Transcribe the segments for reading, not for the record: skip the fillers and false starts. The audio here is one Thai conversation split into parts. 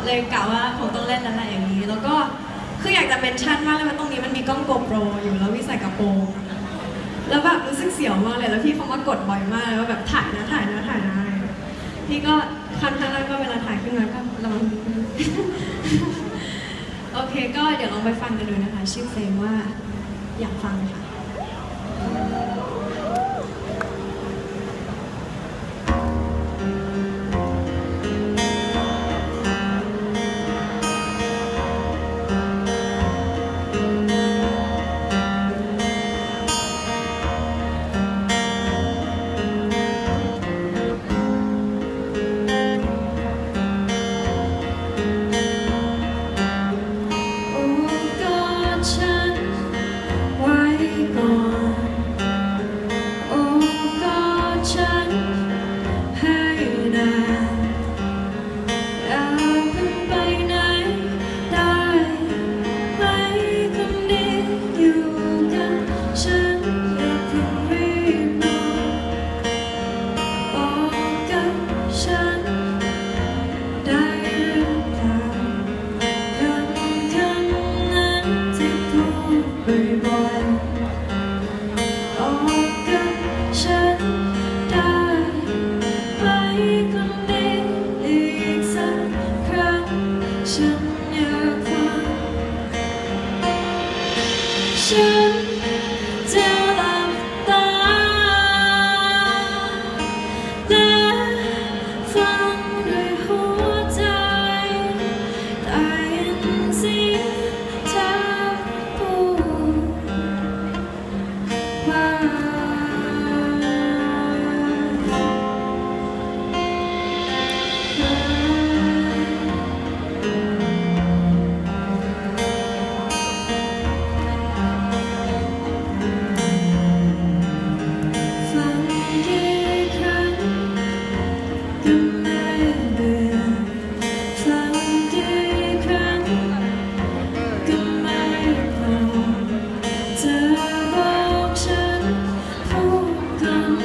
เลยกะว่าผมต้องเล่นอะไรอย่างนี้แล้วก็คืออยากจะเมนชั่นมากเลยว่าตรงนี้มันมีกล้องโกโปรอยู่แล้วพี่ใส่กระโปรงแล้วแบบรู้สึกเสียวมากเลยแล้วพี่เขามากดบ่อยมากว่าแบบถ่ายนะพี่ก็คันข้างล่างก็เวลาถ่ายขึ้นมาก็ระวังโอเคก็เดี๋ยวลองไปฟังกันดูนะคะชื่อเพลงว่าอยากฟังค่ะ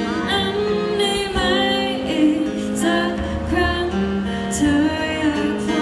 อยากฟั